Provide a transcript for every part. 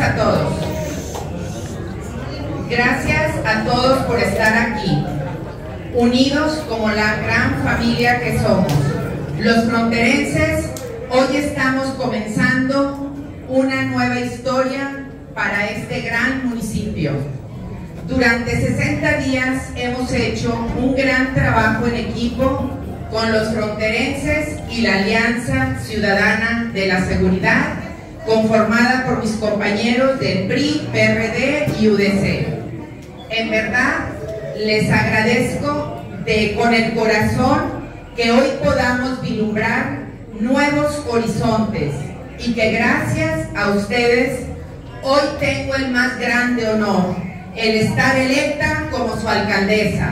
a todos. Gracias a todos por estar aquí, unidos como la gran familia que somos. Los fronterenses, hoy estamos comenzando una nueva historia para este gran municipio. Durante 60 días hemos hecho un gran trabajo en equipo con los fronterenses y la Alianza Ciudadana de la Seguridad, conformada por mis compañeros del PRI, PRD y UDC. En verdad, les agradezco con el corazón que hoy podamos vislumbrar nuevos horizontes y que gracias a ustedes hoy tengo el más grande honor, el estar electa como su alcaldesa.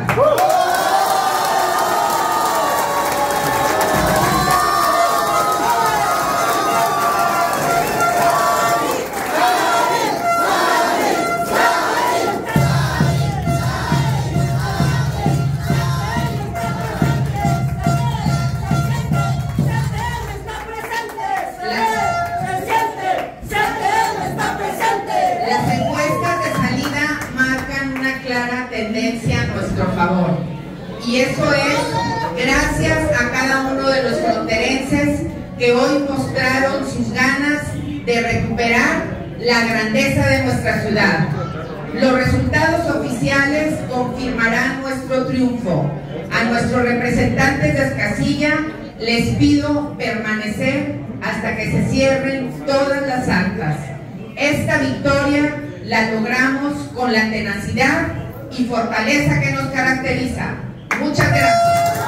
Tendencia a nuestro favor, y eso es gracias a cada uno de los fronterenses que hoy mostraron sus ganas de recuperar la grandeza de nuestra ciudad. Los resultados oficiales confirmarán nuestro triunfo. A nuestros representantes de casilla les pido permanecer hasta que se cierren todas las actas. Esta victoria la logramos con la tenacidad y fortaleza que nos caracteriza. Muchas gracias.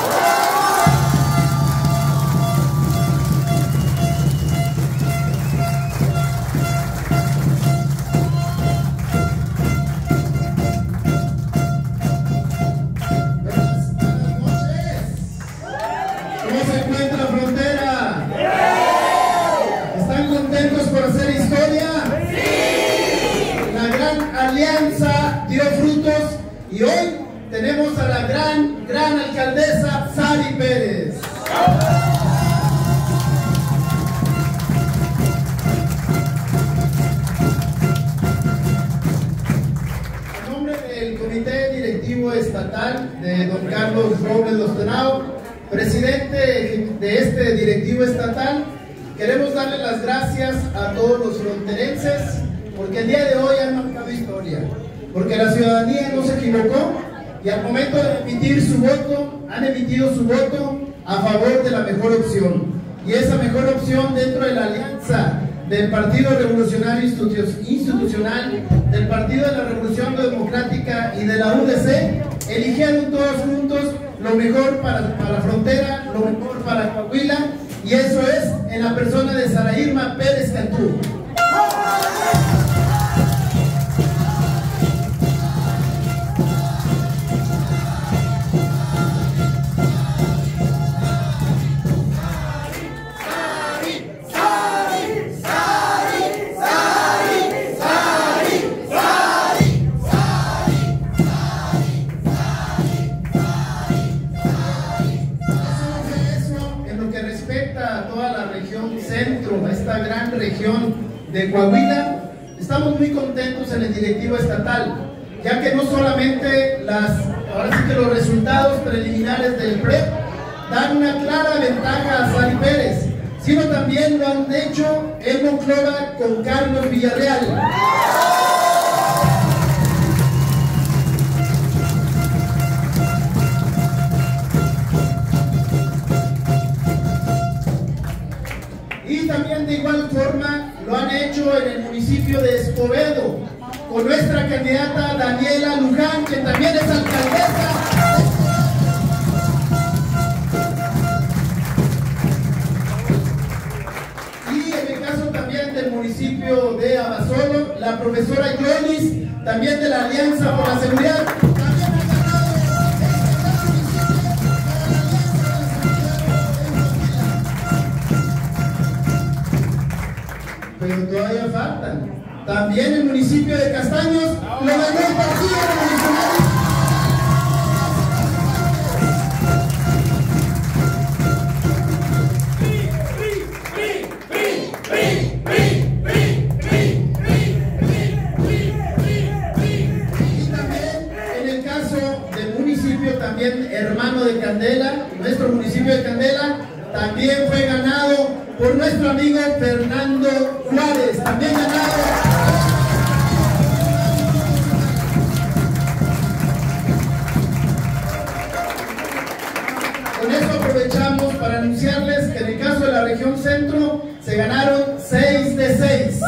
¿Cómo se encuentra la frontera? ¿Están contentos por hacer historia? ¡Sí! La gran alianza dio frutos y hoy tenemos a la gran alcaldesa Sari Pérez. En nombre del Comité Directivo Estatal de don Carlos Robles Lostenao, presidente de este directivo estatal, queremos darle las gracias a todos los fronterenses porque el día de hoy han marcado historia, porque la ciudadanía no se equivocó y al momento de emitir su voto, han emitido su voto a favor de la mejor opción, y esa mejor opción dentro de la alianza del Partido Revolucionario Institucional, del Partido de la Revolución Democrática y de la UDC, eligieron todos juntos lo mejor para la frontera, lo mejor para Coahuila, y eso es en la persona de Sara Irma Pérez Cantú. Esta gran región de Coahuila, estamos muy contentos en el directivo estatal, ya que no solamente ahora sí que los resultados preliminares del PREP dan una clara ventaja a Sari Pérez, sino también lo han hecho en Monclova con Carlos Villarreal. Y también de igual forma lo han hecho en el municipio de Escobedo, con nuestra candidata Daniela Luján, que también es alcaldesa. Y en el caso también del municipio de Abasolo, la profesora Yolis, también de la Alianza por la Seguridad, pero todavía faltan. También el municipio de Castaños lo ganó el Partido Revolucionario. hermano de Candela, nuestro municipio de Candela, también fue ganado por nuestro amigo Fernando Juárez, también ganado. Con eso aprovechamos para anunciarles que en el caso de la región centro se ganaron 6 de 6.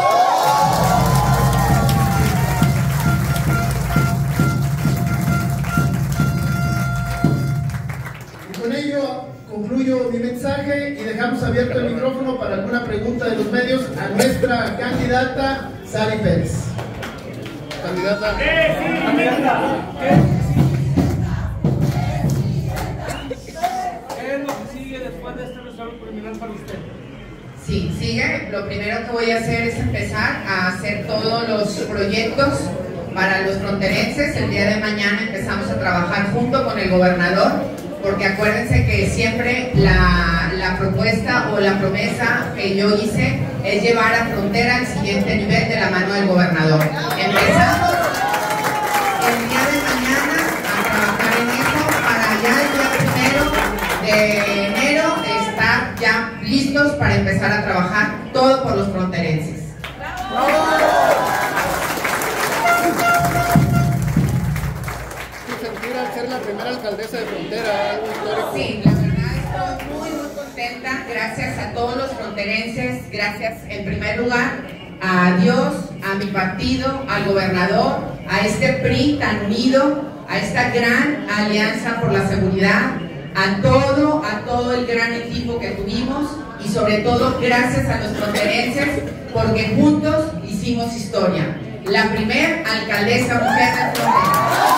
Y con ello concluyo mi mensaje y dejamos abierto el micrófono para alguna pregunta de los medios a nuestra candidata Sari Pérez. Candidata. Después de este resultado preliminar para usted. Sí, sigue. Lo primero que voy a hacer es empezar a hacer todos los proyectos para los fronterenses. El día de mañana empezamos a trabajar junto con el gobernador, porque acuérdense que siempre la propuesta o la promesa que yo hice es llevar a Frontera al siguiente nivel de la mano del gobernador. Empezamos el día de mañana a trabajar en eso para ya el día 1 de enero estar ya listos para empezar a trabajar todo por los fronterenses. ¿Sentir al ser la primera alcaldesa de Frontera algo histórico? Sí, la verdad estoy muy contenta, gracias a todos los fronterenses, gracias en primer lugar a Dios, a mi partido, al gobernador, a este PRI tan unido, a esta gran alianza por la seguridad, a todo el gran equipo que tuvimos y sobre todo gracias a los fronterenses porque juntos hicimos historia. La primer alcaldesa mujer de Frontera.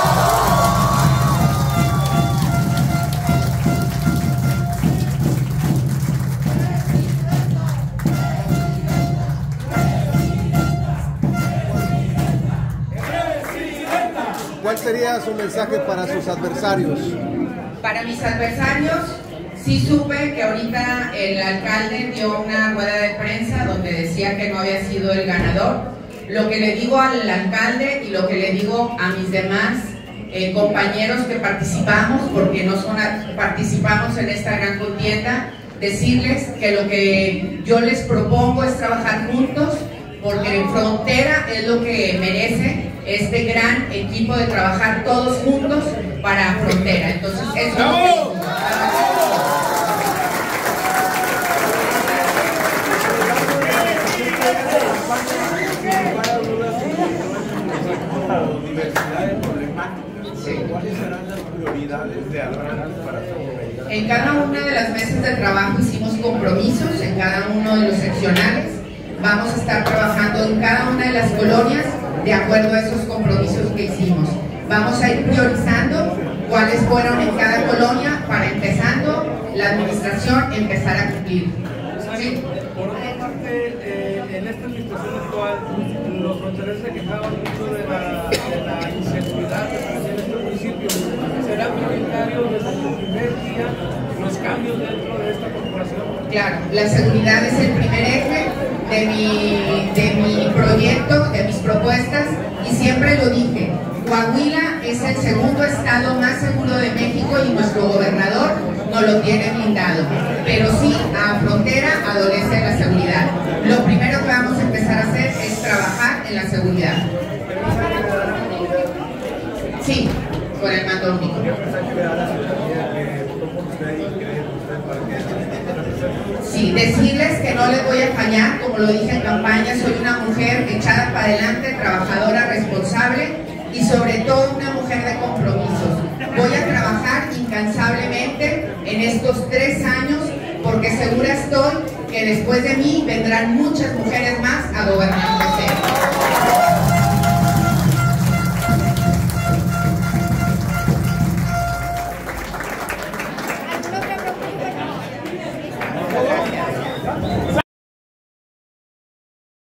¿Cuál sería su mensaje para sus adversarios? Para mis adversarios, sí supe que ahorita el alcalde dio una rueda de prensa donde decía que no había sido el ganador. Lo que le digo al alcalde y lo que le digo a mis demás compañeros que participamos, porque no son participamos en esta gran contienda, decirles que lo que yo les propongo es trabajar juntos, porque Frontera es lo que merece este gran equipo de trabajar todos juntos para Frontera. Entonces, eso es lo que digo. ¿Cuáles serán las prioridades de Abraham para su? En cada una de las mesas de trabajo hicimos compromisos, en cada uno de los seccionales. Vamos a estar trabajando en cada una de las colonias de acuerdo a esos compromisos que hicimos. Vamos a ir priorizando cuáles fueron en cada colonia para, empezando la administración, empezar a cumplir. ¿Sí? Por otra parte, en esta administración actual, los fronterizos se quejaban mucho de la inseguridad que se en este municipio. ¿Será prioritario desde el primer día los cambios dentro de esta corporación? Claro, la seguridad es el primer eje de mi proyecto, de mis propuestas, y siempre lo dije. Coahuila es el segundo estado más seguro de México y nuestro gobernador no lo tiene blindado. Pero sí, a Frontera adolece de la seguridad. Lo primero que vamos a empezar a hacer es trabajar en la seguridad. Sí, con el mando único. Sí, decirles que no les voy a fallar, como lo dije en campaña, soy una mujer echada para adelante, trabajadora, responsable y sobre todo una mujer de compromisos. Voy a trabajar incansablemente en estos 3 años porque segura estoy que después de mí vendrán muchas mujeres más a gobernar Frontera.